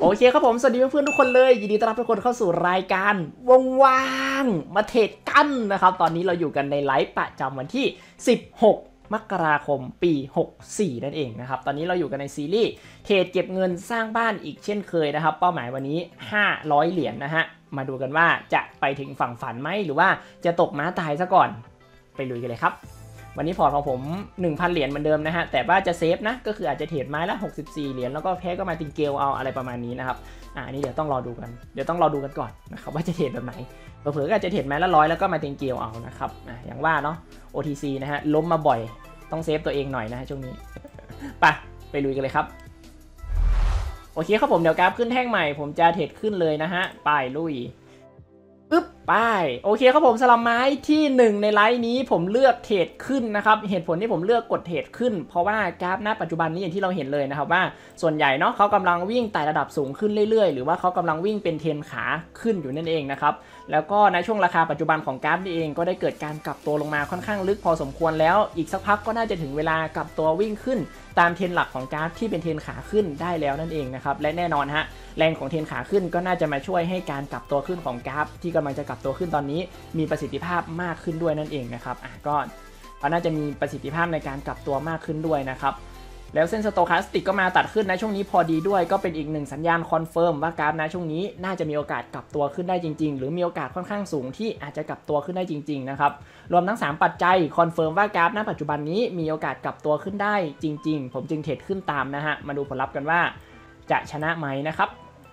โอเคครับผมสวัสดีเพื่อนๆทุกคนเลยยินดีต้อนรับทุกคนเข้าสู่รายการว่างๆมาเทรดกันนะครับตอนนี้เราอยู่กันในไลฟ์ประจำวันที่16มกราคมปี64นั่นเองนะครับตอนนี้เราอยู่กันในซีรีส์เทรดเก็บเงินสร้างบ้านอีกเช่นเคยนะครับเป้าหมายวันนี้500เหรียญนะฮะมาดูกันว่าจะไปถึงฝั่งฝันไหมหรือว่าจะตกม้าตายซะก่อนไปลุยกันเลยครับวันนี้พอร์ตของผม 1,000 เหรียญเหมือนเดิมนะฮะแต่ว่าจะเซฟนะก็คืออาจจะเทรดไม้ละ64เหรียญแล้วก็แพ้ก็มาติงเกลเอาอะไรประมาณนี้นะครับอันนี้เดี๋ยวต้องรอดูกันก่อนนะครับว่าจะเทรดแบบไหนเผลอๆก็อาจจะเทรดไม้ละ100แล้วก็มาติงเกลเอานะครับอย่างว่าเนาะ OTC นะฮะล้มมาบ่อยต้องเซฟตัวเองหน่อยนะฮะช่วงนี้ไปลุยกันเลยครับโอเคครับผมเดี๋ยวกราฟขึ้นแท่งใหม่ผมจะเทรดขึ้นเลยนะฮะไปลุยไปโอเคครับผมสลับไม้ที่1ในไลฟ์นี้ผมเลือกเทรดขึ้นนะครับเหตุผลที่ผมเลือกกดเทรดขึ้นเพราะว่ากราฟณปัจจุบันนี้อย่างที่เราเห็นเลยนะครับว่าส่วนใหญ่เนาะเขากำลังวิ่งไต่ระดับสูงขึ้นเรื่อยๆหรือว่าเขากำลังวิ่งเป็นเทรนขาขึ้นอยู่นั่นเองนะครับแล้วก็ในช่วงราคาปัจจุบันของกราฟนี่เองก็ได้เกิดการกลับตัวลงมาค่อนข้างลึกพอสมควรแล้วอีกสักพักก็น่าจะถึงเวลากลับตัววิ่งขึ้นตามเทรนหลักของกราฟที่เป็นเทรนขาขึ้นได้แล้วนั่นเองนะครับและแน่นอนฮะแรงของเทรนขาขึ้นก็น่าจะมาช่วยให้การกลับตัวขึ้นของกราฟที่กำลังจะกลับตัวขึ้นตอนนี้มีประสิทธิภาพมากขึ้นด้วยนั่นเองนะครับก็น่าจะมีประสิทธิภาพในการกลับตัวมากขึ้นด้วยนะครับแล้วเส้นสโตแคสติกก็มาตัดขึ้นนะช่วงนี้พอดีด้วยก็เป็นอีกหนึ่งสัญญาณคอนเฟิร์มว่ากราฟนะช่วงนี้น่าจะมีโอกาสกลับตัวขึ้นได้จริงๆหรือมีโอกาสค่อนข้างสูงที่อาจจะกลับตัวขึ้นได้จริงๆนะครับรวมทั้ง3ปัจจัยคอนเฟิร์มว่ากราฟณปัจจุบันนี้มีโอกาสกลับตัวขึ้นได้จริงๆผมจึงเทรดขึ้นตามนะฮะมาดูผลลัพธ์กันว่าจะชนะไหมนะครับ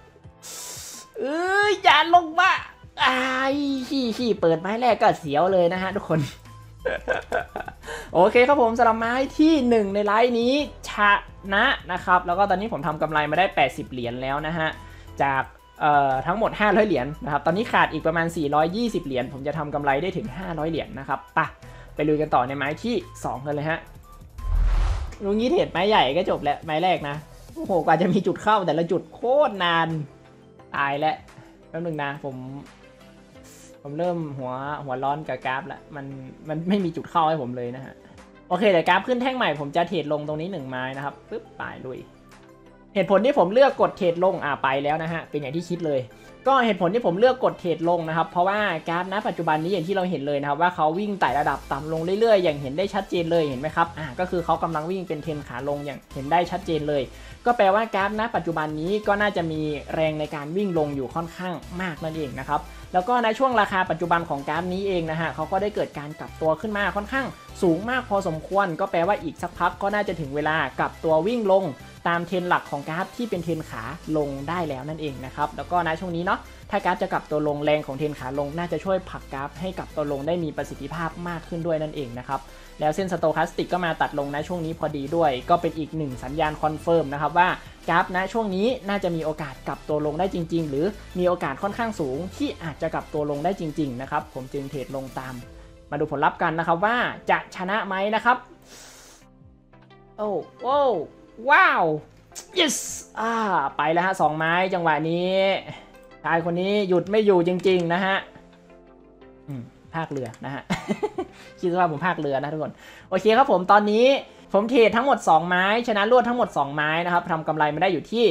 อย่าลงมาเปิดไม้แรกก็เสียวเลยนะฮะทุกคน โอเคครับผมสำหรับไม้ที่1ในไลฟ์นี้ชนะครับแล้วก็ตอนนี้ผมทำกำไรมาได้80เหรียญแล้วนะฮะจากทั้งหมด500เหรียญนะครับตอนนี้ขาดอีกประมาณ420เหรียญผมจะทำกำไรได้ถึง500เหรียญนะครับไปลุยกันต่อในไม้ที่2กันเลยฮะลุงนี้เทรดไม้ใหญ่ก็จบแล้วไม้แรกนะโอ้โหกว่าจะมีจุดเข้าแต่ละจุดโคตรนานตายแล้วแป๊บนึงนะผมเริ่มหัวร้อนกับกราฟละมันไม่มีจุดเข้าให้ผมเลยนะฮะโอเคแต่กราฟขึ้นแท่งใหม่ผมจะเทรดลงตรงนี้1ไม้นะครับไปลุยเหตุผลที่ผมเลือกกดเทรดลงไปแล้วนะฮะเป็นอย่างที่คิดเลยก็เหตุผลที่ผมเลือกกดเทรดลงนะครับเพราะว่ากราฟณปัจจุบันนี้อย่างที่เราเห็นเลยนะครับว่าเขาวิ่งไต่ระดับต่ำลงเรื่อยๆอย่างเห็นได้ชัดเจนเลยเห็นไหมครับก็คือเขากำลังวิ่งเป็นเทรนขาลงอย่างเห็นได้ชัดเจนเลยก็แปลว่ากราฟณปัจจุบันนี้ก็น่าจะมีแรงในการวิ่งลงอยู่ค่อนข้างมากนั่นเองนะครับแล้วก็ในช่วงราคาปัจจุบันของกราฟนี้เองนะฮะเขาก็ได้เกิดการกลับตัวขึ้นมาค่อนข้างสูงมากพอสมควรก็แปลว่าอีกสักพักก็น่าจะถึงเวลากลับตัววิ่งลงตามเทรนหลักของกราฟที่เป็นเทรนขาลงได้แล้วนั่นเองนะครับแล้วก็ในช่วงนี้เนาะถ้ากราฟจะกลับตัวลงแรงของเทรนขาลงน่าจะช่วยผลักกราฟให้กลับตัวลงได้มีประสิทธิภาพมากขึ้นด้วยนั่นเองนะครับแล้วเส้นสโตแคสติกก็มาตัดลงในช่วงนี้พอดีด้วยก็เป็นอีกหนึ่งสัญญาณคอนเฟิร์มนะครับว่ากราฟนะช่วงนี้น่าจะมีโอกาสกลับตัวลงได้จริงๆหรือมีโอกาสค่อนข้างสูงที่อาจจะกลับตัวลงได้จริงๆนะครับผมจึงเทรดลงตามมาดูผลลัพธ์กันนะครับว่าจะชนะไหมนะครับโอ้ว้าว yes ไปแล้วฮะ2ไม้จังหวะนี้ชายคนนี้หยุดไม่อยู่จริงๆนะฮะภาคเรือนะฮะ คิดว่าผมภาคเรือนะทุกคนโอเคครับผมตอนนี้ผมเทรดทั้งหมด2ไม้ชนะรวดทั้งหมด2ไม้นะครับทำกำไรมาได้อยู่ที่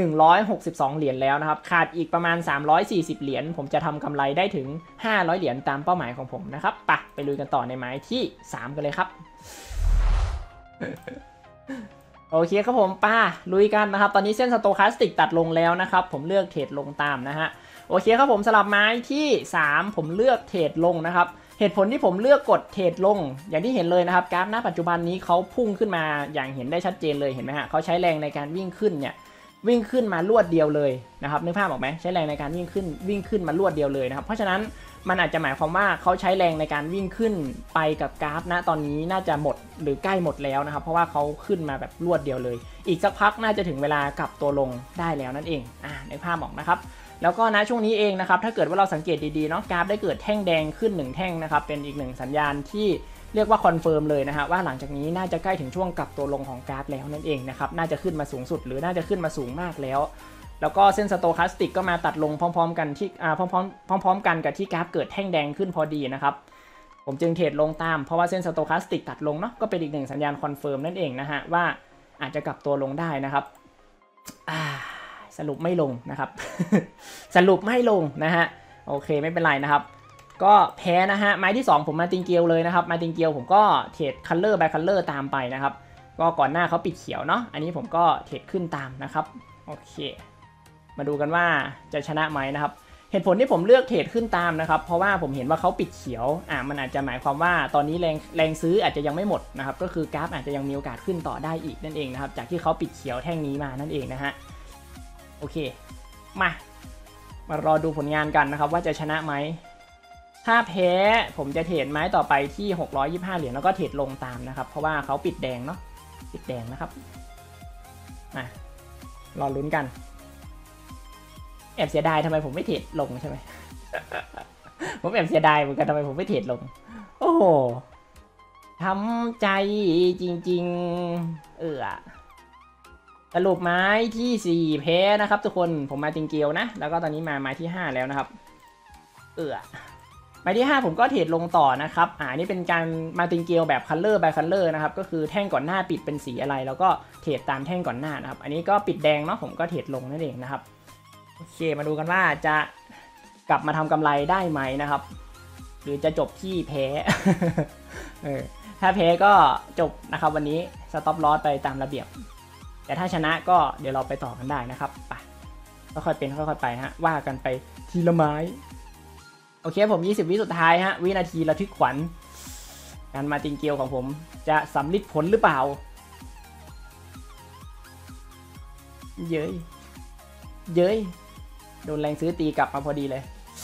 162เหรียญแล้วนะครับขาดอีกประมาณ340เหรียญผมจะทำกำไรได้ถึง500เหรียญตามเป้าหมายของผมนะครับไปลุยกันต่อในไม้ที่3กันเลยครับ โอเคครับผมลุยกันนะครับตอนนี้เส้นสโตแคสติกตัดลงแล้วนะครับผมเลือกเทรดลงตามนะฮะโอเคครับผมสลับไม้ที่3ผมเลือกเทรดลงนะครับเหตุผลที่ผมเลือกกดเทรดลงอย่างที่เห็นเลยนะครับกราฟณปัจจุบันนี้เขาพุ่งขึ้นมาอย่างเห็นได้ชัดเจนเลยเห็นไหมฮะเขาใช้แรงในการวิ่งขึ้นเนี่ยวิ่งขึ้นมารวดเดียวเลยนะครับนึกภาพออกไหมใช้แรงในการวิ่งขึ้นมารวดเดียวเลยนะครับเพราะฉะนั้นมันอาจจะหมายความว่าเขาใช้แรงในการวิ่งขึ้นไปกับกราฟณตอนนี้น่าจะหมดหรือใกล้หมดแล้วนะครับเพราะว่าเขาขึ้นมาแบบรวดเดียวเลยอีกสักพักน่าจะถึงเวลากลับตัวลงได้แล้วนั่นเองนึกภาพออกนะครับแล้วก็นะช่วงนี้เองนะครับถ้าเกิดว่าเราสังเกตดีๆเนาะกราฟได้เกิดแท่งแดงขึ้น1แท่งนะครับเป็นอีก1สัญญาณที่เรียกว่าคอนเฟิร์มเลยนะฮะว่าหลังจากนี้น่าจะใกล้ถึงช่วงกลับตัวลงของกราฟแล้วนั่นเองนะครับน่าจะขึ้นมาสูงสุดหรือน่าจะขึ้นมาสูงมากแล้วแล้วก็เส้นสโตแคสติกก็มาตัดลงพร้อมๆกันที่พร้อมกันกับที่กราฟเกิดแท่งแดงขึ้นพอดีนะครับผมจึงเทรดลงตามเพราะว่าเส้นสโตแคสติกตัดลงเนาะก็เป็นอีก1สัญญาณคอนเฟิร์มนั่นเองนะฮะว่าอาจจะกลับตัวลงได้นะครับสสรุปไม่ลงนะครับ สรุปไม่ลงนะฮะโอเคไม่เป็นไรนะครับก็แพ้นะฮะไม้ที่2ผมมาติงเกียวเลยนะครับมาติงเกียวผมก็เทรดคัลเลอร์บายคัลเลอร์ตามไปนะครับก็ก่อนหน้าเขาปิดเขียวเนาะอันนี้ผมก็เทรดขึ้นตามนะครับโอเคมาดูกันว่าจะชนะไหมนะครับเหตุผลที่ผมเลือกเทรดขึ้นตามนะครับเพราะว่าผมเห็นว่าเขาปิดเขียวมันอาจจะหมายความว่าตอนนี้แรงซื้ออาจจะยังไม่หมดนะครับก็คือกราฟอาจจะยังมีโอกาสขึ้นต่อได้อีกนั่นเองนะครับจากที่เขาปิดเขียวแท่งนี้มานั่นเองนะฮะโอเคมารอดูผลงานกันนะครับว่าจะชนะไหมถ้าแพ้ผมจะเทรดไม้ต่อไปที่625เหรียญแล้วก็เทรดลงตามนะครับเพราะว่าเขาปิดแดงเนาะปิดแดงนะครับรอลุ้นกันแอบเสียดายทำไมผมไม่เทรดลงใช่ไหม ผมแอบเสียดายเหมือนกันทำไมผมไม่เทรดลงโอ้โหทำใจจริงๆสรุปไม้ที่4แพ้นะครับทุกคนผมมาติงเกียวนะแล้วก็ตอนนี้มาไม้ที่5แล้วนะครับไม้ที่5ผมก็เทรดลงต่อนะครับนี่เป็นการมาติงเกียวแบบคัลเลอร์บายคัลเลอร์นะครับก็คือแท่งก่อนหน้าปิดเป็นสีอะไรแล้วก็เทรดตามแท่งก่อนหน้านะครับอันนี้ก็ปิดแดงเนาะผมก็เทรดลงนั่นเองนะครับโอเคมาดูกันว่าจะกลับมาทำกำไรได้ไหมนะครับหรือจะจบที่แพ้ ถ้าแพ้ก็จบนะครับวันนี้สต็อปลอสไปตามระเบียบแต่ถ้าชนะก็เดี๋ยวเราไปต่อกันได้นะครับไปค่อยๆเป็นค่อยๆไปฮะว่ากันไปทีละไม้โอเคผม20วิสุดท้ายฮะวินาทีระทึกขวัญการมาติงเกียวของผมจะสำลิดผลหรือเปล่าเย้ยโดนแรงซื้อตีกลับมาพอดีเลย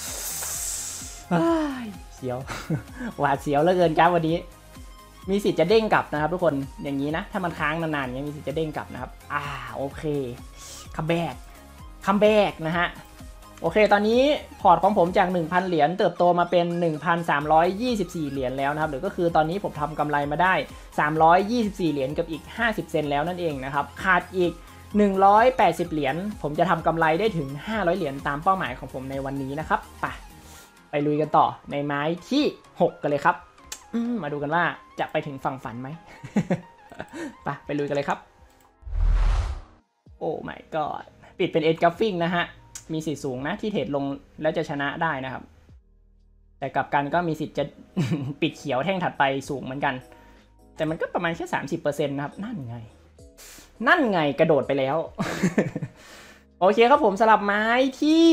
เสียว หวาดเสียวเหลือเกินครับวันนี้มีสิทธิ์จะเด้งกลับนะครับทุกคนอย่างนี้นะถ้ามันค้างนานๆอย่างนี้มีสิทธิ์จะเด้งกลับนะครับโอเคคัมแบ็กนะฮะโอเคตอนนี้พอร์ตของผมจาก 1,000 เหรียญเติบโตมาเป็น 1,324 เหรียญแล้วนะครับหรือก็คือตอนนี้ผมทำกำไรมาได้324เหรียญกับอีก50เซนแล้วนั่นเองนะครับขาดอีก180เหรียญผมจะทำกำไรได้ถึง500เหรียญตามเป้าหมายของผมในวันนี้นะครับไปลุยกันต่อในไม้ที่6กันเลยครับมาดูกันว่าจะไปถึงฝั่งฝันไหม ไปลุยกันเลยครับโอ้ my god ปิดเป็น edge gaffing นะฮะมีสิทธิ์สูงนะที่เทรดลงแล้วจะชนะได้นะครับแต่กลับกันก็มีสิทธิ์จะ ปิดเขียวแท่งถัดไปสูงเหมือนกันแต่มันก็ประมาณแค่ 30% นะครับนั่นไงกระโดดไปแล้ว โอเคครับผมสลับไม้ที่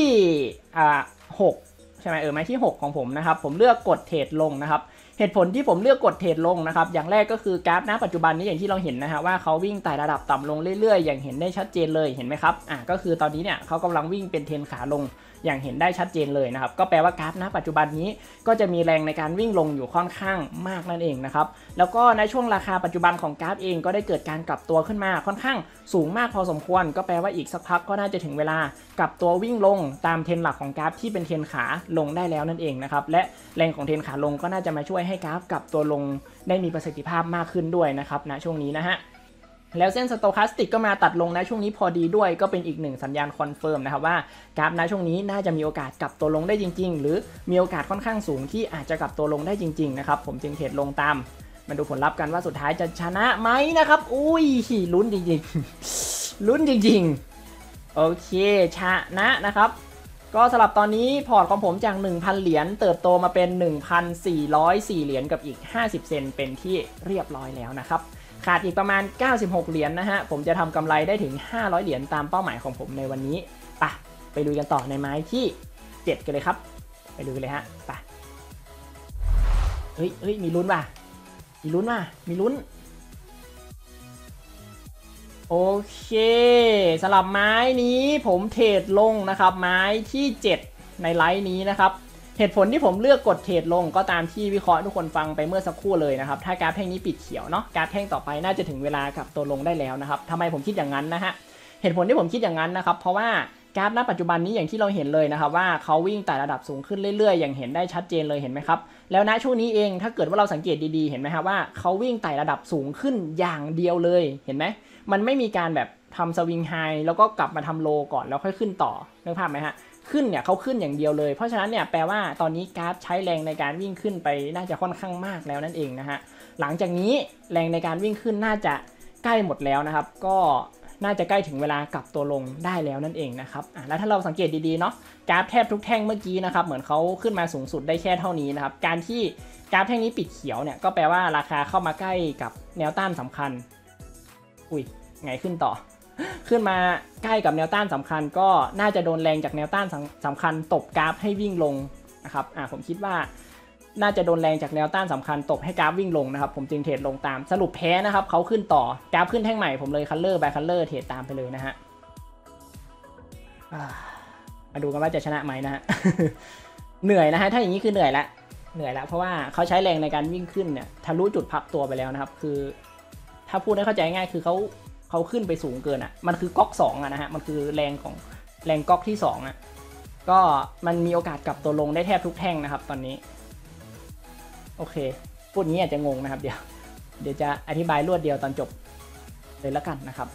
6ใช่ไหมไม้ที่6ของผมนะครับผมเลือกกดเทรดลงนะครับเหตุผลที่ผมเลือกกดเทรดลงนะครับอย่างแรกก็คือกราฟณปัจจุบันนี้อย่างที่เราเห็นนะฮะว่าเขาวิ่งไต่ระดับต่ำลงเรื่อยๆอย่างเห็นได้ชัดเจนเลยเห็นไหมครับก็คือตอนนี้เนี่ยเขากำลังวิ่งเป็นเทรนขาลงอย่างเห็นได้ชัดเจนเลยนะครับก็แปลว่ากราฟณปัจจุบันนี้ก็จะมีแรงในการวิ่งลงอยู่ค่อนข้างมากนั่นเองนะครับแล้วก็ในช่วงราคาปัจจุบันของกราฟเองก็ได้เกิดการกลับตัวขึ้นมาค่อนข้างสูงมากพอสมควรก็แปลว่าอีกสักพักก็น่าจะถึงเวลากลับตัววิ่งลงตามเทรนหลักของกราฟที่เป็นเทรนขาลงได้แล้วนั่นเองนะครับและแรงของเทรนขาลงก็น่าจะมาช่วยให้กราฟกลับตัวลงได้มีประสิทธิภาพมากขึ้นด้วยนะครับณช่วงนี้นะฮะแล้วเส้นสโตแคสติกก็มาตัดลงนะช่วงนี้พอดีด้วยก็เป็นอีกหนึ่งสัญญาณคอนเฟิร์มนะครับว่ากราฟนะช่วงนี้น่าจะมีโอกาสกลับตัวลงได้จริงๆหรือมีโอกาสค่อนข้างสูงที่อาจจะกลับตัวลงได้จริงๆนะครับผมจึงเทรดลงตามมาดูผลลัพธ์กันว่าสุดท้ายจะชนะไหมนะครับอุ้ยลุ้นจริงๆ ลุ้นจริงๆโอเคชนะครับก็สำหรับตอนนี้พอร์ตของผมจาก 1,000 เหรียญเติบโตมาเป็น 1,404 เหรียญกับอีก50เซนเป็นที่เรียบร้อยแล้วนะครับขาดอีกประมาณ96เหรียญนะฮะผมจะทำกำไรได้ถึง500เหรียญตามเป้าหมายของผมในวันนี้ไปลุยกันต่อในไม้ที่7กันเลยครับไปลุยเลยฮะเฮ้ยมีลุ้นมีลุ้นโอเคสำหรับไม้นี้ผมเทรดลงนะครับไม้ที่7ในไลฟ์นี้นะครับเหตุผลที่ผมเลือกกดเทรดลงก็ตามที่วิเคราะห์ทุกคนฟังไปเมื่อสักครู่เลยนะครับถ้ากราฟแท่งนี้ปิดเขียวเนาะกราฟแท่งต่อไปน่าจะถึงเวลากลับตัวลงได้แล้วนะครับทำไมผมคิดอย่างนั้นนะฮะเหตุผลที่ผมคิดอย่างนั้นนะครับเพราะว่ากราฟณปัจจุบันนี้อย่างที่เราเห็นเลยนะครับว่าเขาวิ่งไต่ระดับสูงขึ้นเรื่อยๆอย่างเห็นได้ชัดเจนเลยเห็นไหมครับแล้วณช่วงนี้เองถ้าเกิดว่าเราสังเกตดีๆเห็นไหมครับว่าเขาวิ่งไต่ระดับสูงขึ้นอย่างเดียวเลยเห็นไหมมันไม่มีการแบบทำสวิงไฮแล้วก็กลับมาทำโลก่อนแล้วค่อยขึ้นต่อนึกภาพไหมฮะขึ้นเนี่ยเขาขึ้นอย่างเดียวเลยเพราะฉะนั้นเนี่ยแปลว่าตอนนี้กราฟใช้แรงในการวิ่งขึ้นไปน่าจะค่อนข้างมากแล้วนั่นเองนะฮะหลังจากนี้แรงในการวิ่งขึ้นน่าจะใกล้หมดแล้วนะครับก็น่าจะใกล้ถึงเวลากลับตัวลงได้แล้วนั่นเองนะครับแล้วถ้าเราสังเกตดีๆเนาะกราฟแทบทุกแท่งเมื่อกี้นะครับเหมือนเขาขึ้นมาสูงสุดได้แค่เท่านี้นะครับการที่กราฟแท่งนี้ปิดเขียวเนี่ยก็แปลว่าราคาเข้ามาใกล้กับแนวต้านสำคัญอุ้ยไงขึ้นต่อ ขึ้นมาใกล้กับแนวต้านสำคัญก็น่าจะโดนแรงจากแนวต้านสำคัญตบกราฟให้วิ่งลงนะครับผมคิดว่าน่าจะโดนแรงจากแนวต้านสำคัญตบให้กราฟวิ่งลงนะครับผมจึงเทรดลงตามสรุปแพ้นะครับเขาขึ้นต่อกราฟขึ้นแท่งใหม่ผมเลยคัลเลอร์บายคัลเลอร์เทรดตามไปเลยนะฮะมาดูกันว่าจะชนะไหมนะฮะ เหนื่อยนะฮะถ้าอย่างนี้คือเหนื่อยละเพราะว่าเขาใช้แรงในการวิ่งขึ้นเนี่ยทะลุจุดพักตัวไปแล้วนะครับคือถ้าพูดให้เข้าใจง่ายคือเขาขึ้นไปสูงเกินมันคือก๊อก2นะฮะมันคือแรงก๊อกที่2ก็มันมีโอกาสกลับตัวลงได้แทบทุกแท่งนะครับตอนนี้โอเคพูดนี้อาจจะงงนะครับเดี๋ยวจะอธิบายรวดเดียวตอนจบเลยแล้วกันนะครับ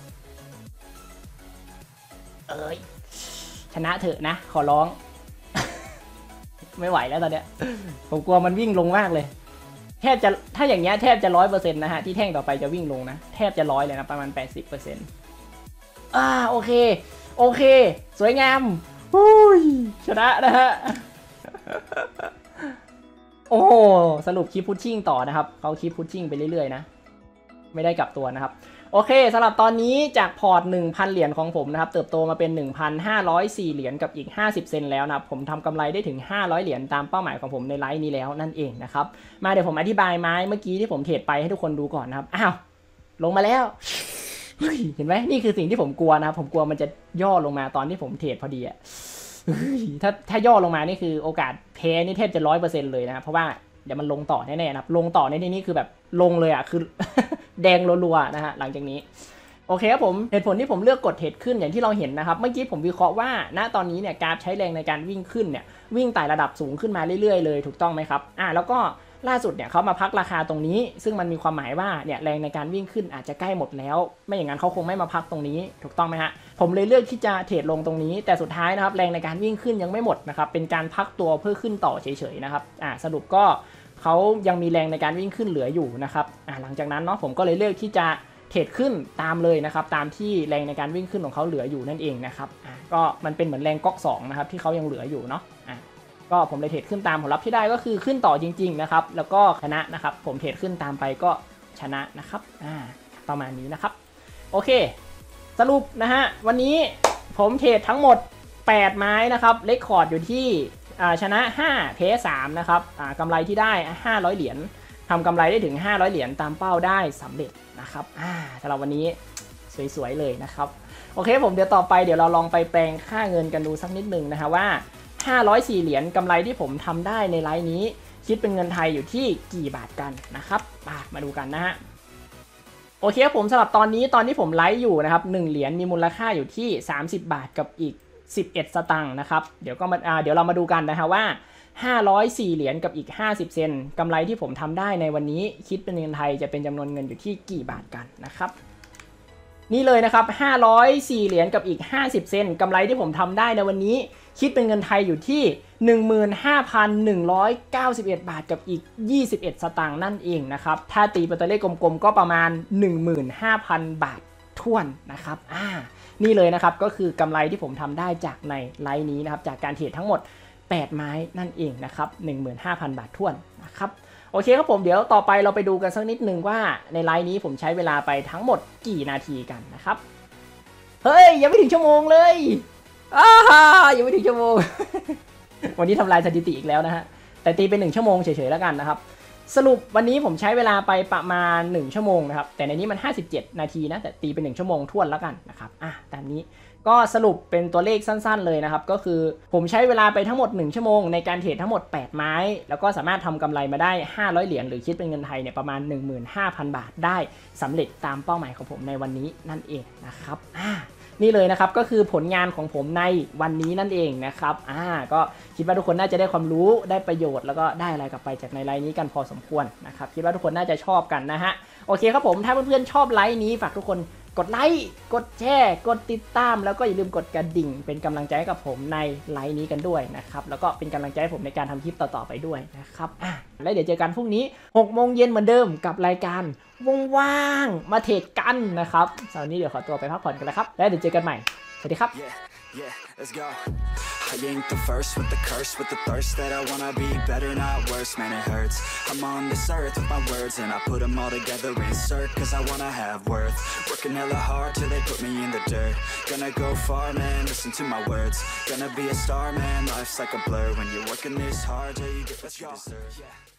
ชนะเถอะนะขอร้อง ไม่ไหวแล้วตอนเนี้ยผมกลัวมันวิ่งลงมากเลยแทบจะถ้าอย่างเงี้ยแทบจะ 100% นะฮะที่แท่งต่อไปจะวิ่งลงนะแทบจะ100เลยนะประมาณ 80%โอเคสวยงามชนะนะฮะ โอ้สรุปคีปพุชชิ่งต่อนะครับเขาคีปพุชชิ่งไปเรื่อยๆนะไม่ได้กลับตัวนะครับโอเคสำหรับตอนนี้จากพอร์ต 1,000 เหรียญของผมนะครับเติบโตมาเป็น 1,504 เหรียญกับอีก50 เซนแล้วนะครับผมทำกำไรได้ถึง500เหรียญตามเป้าหมายของผมในไลฟ์นี้แล้วนั่นเองนะครับมาเดี๋ยวผมอธิบายไม้เมื่อกี้ที่ผมเทรดไปให้ทุกคนดูก่อนนะครับลงมาแล้วเห็นไหมนี่คือสิ่งที่ผมกลัวนะครับผมกลัวมันจะย่อลงมาตอนที่ผมเทรดพอดีถ้าย่อลงมานี่คือโอกาสแพ้นี่แทบจะ 100% เลยนะเพราะว่าเดี๋ยวมันลงต่อแน่ๆนะครับลงต่อในที่นี้คือแบบลงเลยคือ แดงรัวๆนะฮะหลังจากนี้โอเคครับผมเหตุผลที่ผมเลือกกดเทรดขึ้นอย่างที่เราเห็นนะครับเมื่อกี้ผมวิเคราะห์ว่าณตอนนี้เนี่ยกราฟใช้แรงในการวิ่งขึ้นเนี่ยวิ่งไต่ระดับสูงขึ้นมาเรื่อยๆเลยถูกต้องไหมครับแล้วก็ล่าสุดเนี่ยเขามาพักราคาตรงนี้ซึ่งมันมีความหมายว่าเนี่ยแรงในการวิ่งขึ้นอาจจะใกล้หมดแล้วไม่อย่างนั้นเขาคงไม่มาพักตรงนี้ถูกต้องไหมฮะผมเลยเลือกที่จะเทรดลงตรงนี้แต่สุดท้ายนะครับแรงในการวิ่งขึ้นยังไม่หมดนะครับเป็นการพักตัวเพื่อขึ้นต่อเฉยๆนะครับสรุปก็เขายังมีแรงในการวิ่งขึ้นเหลืออยู่นะครับหลังจากนั้นเนาะผมก็เลยเลือกที่จะเทรดขึ้นตามเลยนะครับตามที่แรงในการวิ่งขึ้นของเขาเหลืออยู่นั่นเองนะครับก็มันเป็นเหมือนแรงก๊อก2นะครับที่เขายังเหลืออยู่เนาะก็ผมเลยเทรดขึ้นตามผลลัพธ์ที่ได้ก็คือขึ้นต่อจริงๆนะครับแล้วก็ชนะนะครับผมเทรดขึ้นตามไปก็ชนะนะครับประมาณนี้นะครับโอเคสรุปนะฮะวันนี้ผมเทรดทั้งหมด8ไม้นะครับเรคคอร์ดอยู่ที่ชนะ5แพ้3นะครับกำไรที่ได้500เหรียญทำกำไรได้ถึง500เหรียญตามเป้าได้สำเร็จนะครับสำหรับวันนี้สวยๆเลยนะครับโอเคผมเดี๋ยวต่อไปเดี๋ยวเราลองไปแปลงค่าเงินกันดูสักนิดนึงนะฮะว่า504เหรียญกำไรที่ผมทำได้ในไลน์นี้คิดเป็นเงินไทยอยู่ที่กี่บาทกันนะครับมาดูกันนะฮะโอเคผมสำหรับตอนที่ผมไลฟ์อยู่นะครับ1เหรียญมีมูลค่าอยู่ที่30บาทกับอีก11สตางค์นะครับเดี๋ยวเรามาดูกันนะฮะว่า504เหรียญกับอีก50เซนกำไรที่ผมทำได้ในวันนี้คิดเป็นเงินไทยจะเป็นจำนวนเงินอยู่ที่กี่บาทกันนะครับนี่เลยนะครับ504เหรียญกับอีก50เซนกำไรที่ผมทำได้ในวันนี้คิดเป็นเงินไทยอยู่ที่ 15,191 บาทกับอีก21สตางค์นั่นเองนะครับถ้าตีเป็นตัวเลขกลมๆก็ประมาณ 15,000 บาทถ้วนนะครับนี่เลยนะครับก็คือกำไรที่ผมทำได้จากในไลน์นี้นะครับจากการเทรดทั้งหมด8ไม้นั่นเองนะครับ 15,000 บาทถ้วนนะครับโอเคครับผมเดี๋ยวต่อไปเราไปดูกันสักนิดนึงว่าในไลน์นี้ผมใช้เวลาไปทั้งหมดกี่นาทีกันนะครับเฮ้ยยังไม่ถึงชั่วโมงเลยยังไม่ถึงชั่วโมง วันนี้ทำลายสถิติอีกแล้วนะฮะแต่ตีเป็น1ชั่วโมงเฉยๆแล้วกันนะครับสรุปวันนี้ผมใช้เวลาไปประมาณ1ชั่วโมงนะครับแต่ในนี้มัน57นาทีนะแต่ตีเป็น1ชั่วโมงท้วนแล้วกันนะครับตามนี้ก็สรุปเป็นตัวเลขสั้นๆเลยนะครับก็คือผมใช้เวลาไปทั้งหมด1ชั่วโมงในการเทรดทั้งหมด8ไม้แล้วก็สามารถทำกำไรมาได้500เหรียญหรือคิดเป็นเงินไทยเนี่ยประมาณ 15,000 บาทได้สำเร็จตามเป้าหมายของผมในวันนี้นั่นเองนะครับนี่เลยนะครับก็คือผลงานของผมในวันนี้นั่นเองนะครับก็คิดว่าทุกคนน่าจะได้ความรู้ได้ประโยชน์แล้วก็ได้อะไรกลับไปจากในไลน์นี้กันพอสมควรนะครับคิดว่าทุกคนน่าจะชอบกันนะฮะโอเคครับผมถ้าเพื่อนๆชอบไลน์นี้ฝากทุกคนกดไลค์กดแชร์กดติดตามแล้วก็อย่าลืมกดกระดิ่งเป็นกำลังใจให้กับผมในไลฟ์นี้กันด้วยนะครับแล้วก็เป็นกำลังใจให้ผมในการทำคลิปต่อๆไปด้วยนะครับแล้วเดี๋ยวเจอกันพรุ่งนี้ 6 โมงเย็นเหมือนเดิมกับรายการว่างๆมาเทรดกันนะครับสำหรับวันนี้เดี๋ยวขอตัวไปพักผ่อนกันแล้วครับแล้วเดี๋ยวเจอกันใหม่สวัสดีครับ Yeah, let's go. I ain't the first with the curse, with the thirst that I wanna be better, not worse, man it hurts. I'm on this earth with my words and I put them all together, insert, cause I wanna have worth. Working hella hard till they put me in the dirt. Gonna go far, man, listen to my words. Gonna be a star, man, life's like a blur. When you're working this hard, yeah, you get what you deserve. Yeah.